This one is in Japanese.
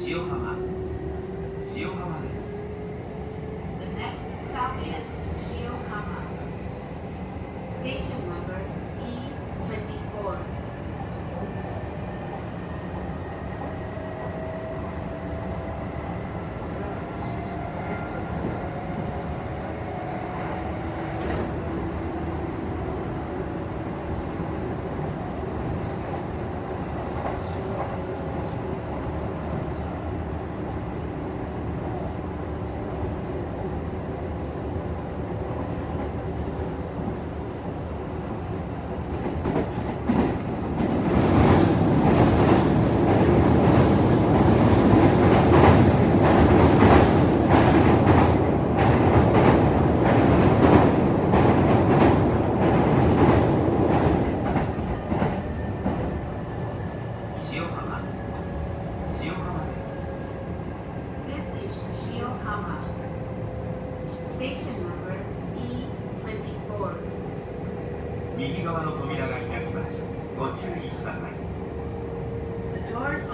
塩浜、塩浜です。 The next stop is Shiohama. Station number E24. 塩浜、塩浜です。 This is Shiohama. Station number E24. 右側の扉が開きます。ご注意ください。 The doors